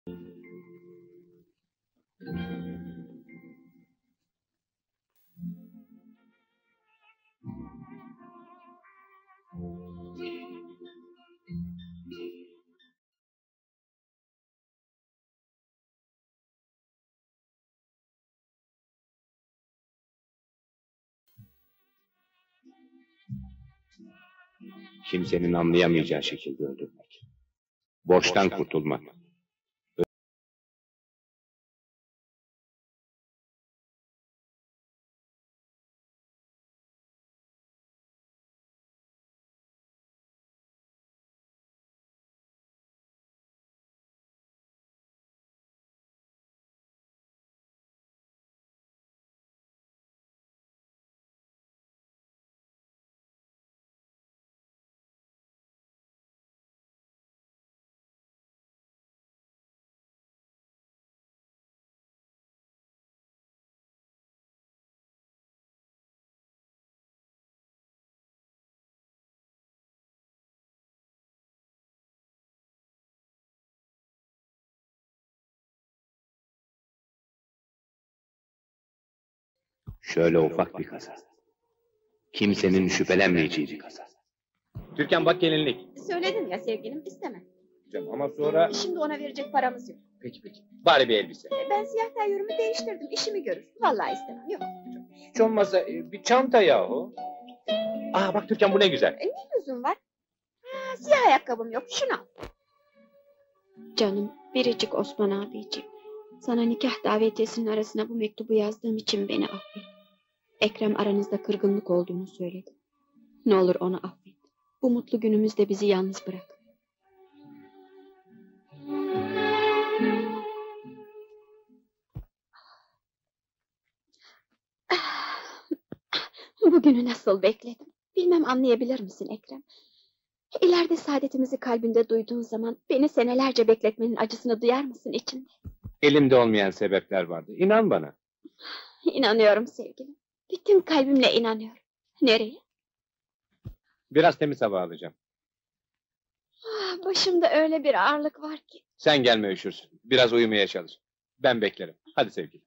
Kimsenin anlayamayacağı şekilde öldürmek. Borçtan kurtulmak. Şöyle ufak bir kaza. Kimsenin şüphelenmeyeceği bir kaza. Türkan bak gelinlik. Söyledim ya sevgilim, istemem. Canım ama sonra... Şimdi ona verecek paramız yok. Peki. Bari bir elbise. Ben siyah tayyörümü değiştirdim, işimi görür. Vallahi istemem, yok. Hiç olmazsa bir çanta yahu. Aa bak Türkan bu ne güzel. Ne lüzum var? Ha, siyah ayakkabım yok, şunu al. Canım, biricik Osman abiciğim. Sana nikah davetiyesinin arasına bu mektubu yazdığım için beni affet. Ekrem aranızda kırgınlık olduğunu söyledi. Ne olur onu affet. Bu mutlu günümüzde bizi yalnız bırak. Bugünü nasıl bekledim? Bilmem anlayabilir misin Ekrem? İleride saadetimizi kalbinde duyduğun zaman beni senelerce bekletmenin acısını duyar mısın içinde? Elimde olmayan sebepler vardı. İnan bana. İnanıyorum sevgilim. Bütün kalbimle inanıyorum. Nereye? Biraz temiz hava alacağım. Başımda öyle bir ağırlık var ki. Sen gelme üşürsün. Biraz uyumaya çalış. Ben beklerim. Hadi sevgilim.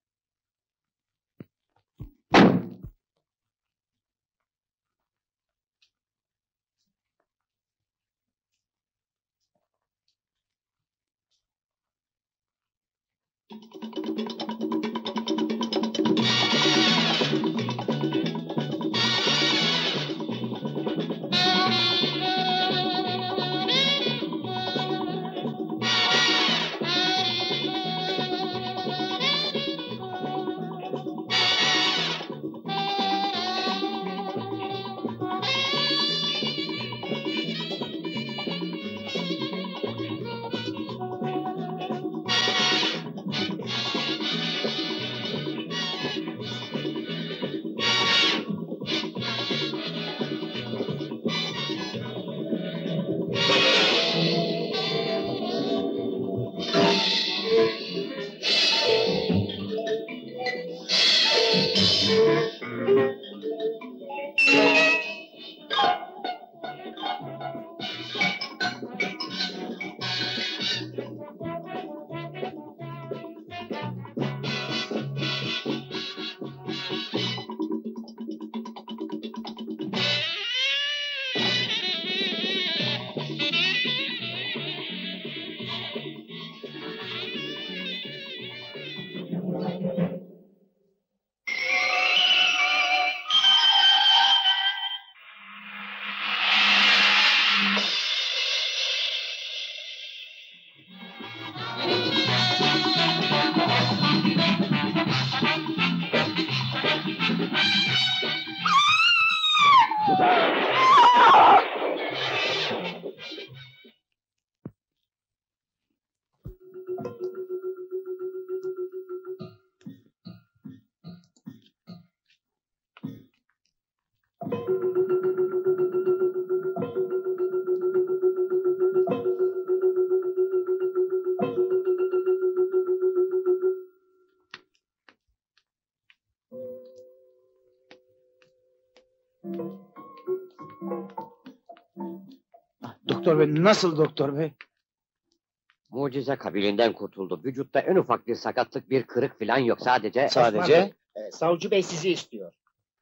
Doktor bey, nasıl doktor bey? Mucize kabilinden kurtuldu. Vücutta en ufak bir sakatlık, bir kırık falan yok. Sadece... Sadece savcı bey sizi istiyor.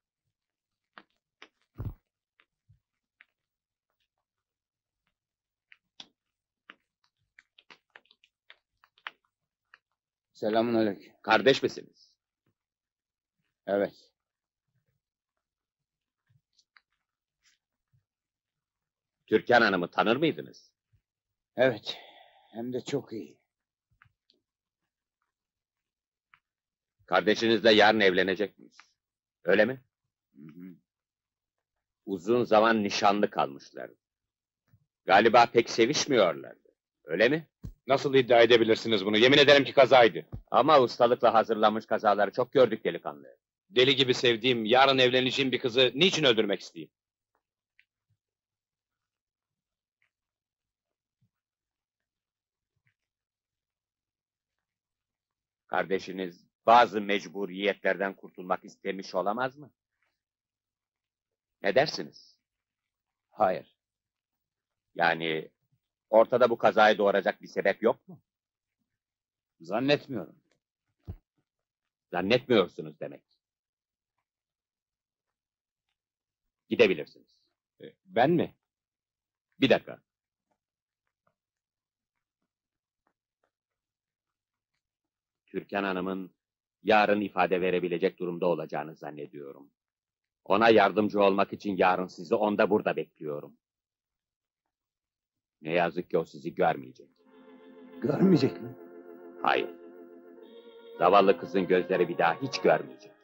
Selamünaleyküm. Kardeş misiniz? Evet. Türkan Hanım'ı tanır mıydınız? Evet. Hem de çok iyi. Kardeşinizle yarın evlenecek miyiz? Öyle mi? Hı hı. Uzun zaman nişanlı kalmışlar. Galiba pek sevişmiyorlardı. Öyle mi? Nasıl iddia edebilirsiniz bunu? Yemin ederim ki kazaydı. Ama ustalıkla hazırlanmış kazaları çok gördük delikanlı. Deli gibi sevdiğim, yarın evleneceğim bir kızı niçin öldürmek isteyeyim? Kardeşiniz bazı mecburiyetlerden kurtulmak istemiş olamaz mı? Ne dersiniz? Hayır. Yani ortada bu kazayı doğuracak bir sebep yok mu? Zannetmiyorum. Zannetmiyorsunuz demek. Gidebilirsiniz. Ben mi? Bir dakika. Türkan Hanım'ın yarın ifade verebilecek durumda olacağını zannediyorum. Ona yardımcı olmak için yarın sizi onda burada bekliyorum. Ne yazık ki o sizi görmeyecek. Görmeyecek mi? Hayır. Zavallı kızın gözleri bir daha hiç görmeyecek.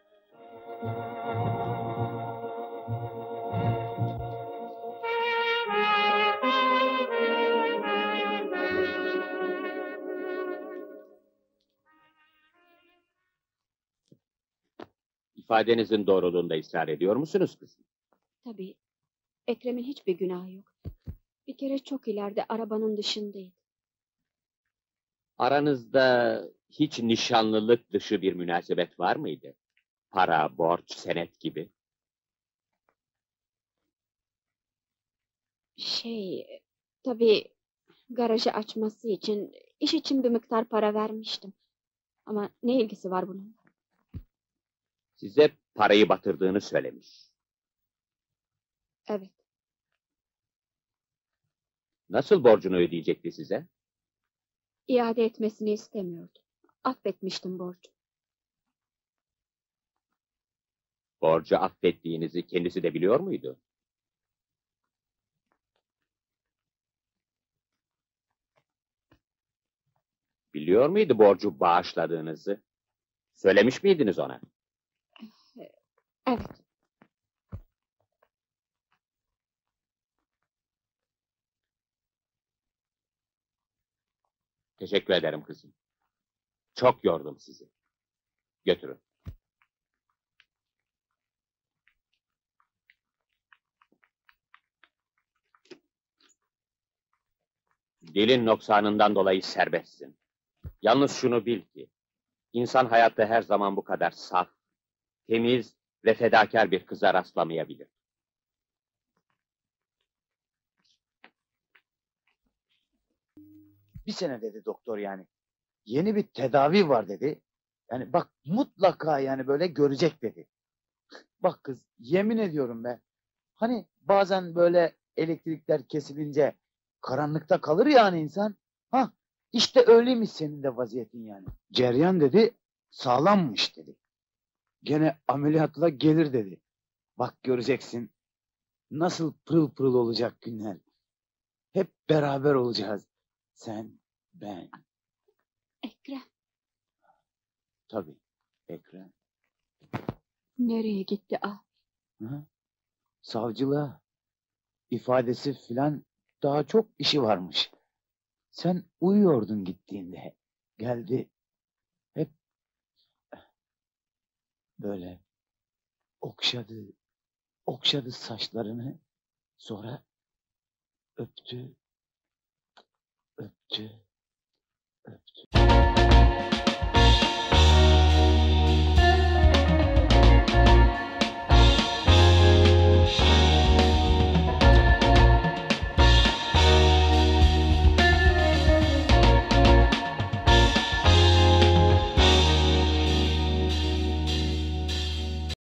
İfadenizin doğruluğunda ısrar ediyor musunuz kızım? Tabii. Ekrem'in hiçbir günahı yok. Bir kere çok ileride arabanın dışındaydı. Aranızda hiç nişanlılık dışı bir münasebet var mıydı? Para, borç, senet gibi. Tabii garajı açması için, iş için bir miktar para vermiştim. Ama ne ilgisi var bunun? Size parayı batırdığını söylemiş. Evet. Nasıl borcunu ödeyecekti size? İade etmesini istemiyordu. Affetmiştim borcu. Borcu affettiğinizi kendisi de biliyor muydu? Biliyor muydu borcu bağışladığınızı? Söylemiş miydiniz ona? Evet. Teşekkür ederim kızım. Çok yordum sizi. Götürün. Dilin noksanından dolayı serbestsin. Yalnız şunu bil ki, insan hayatta her zaman bu kadar saf, temiz ve fedakar bir kıza rastlamayabilir. Bir sene dedi doktor yani. Yeni bir tedavi var dedi. Yani bak mutlaka yani böyle görecek dedi. Bak kız yemin ediyorum be. Hani bazen böyle elektrikler kesilince karanlıkta kalır yani insan. Ha işte öyleymiş senin de vaziyetin yani. Ceryan dedi sağlammış dedi. Gene ameliyatla gelir dedi. Bak göreceksin nasıl pırıl pırıl olacak günler. Hep beraber olacağız. Sen, ben, Ekrem, tabii Ekrem. nereye gitti ah? Hı? Savcılığa ifadesi filan daha çok işi varmış. Sen uyuyordun gittiğinde. Geldi hep böyle okşadı saçlarını. Sonra öptü, öptü, öptü.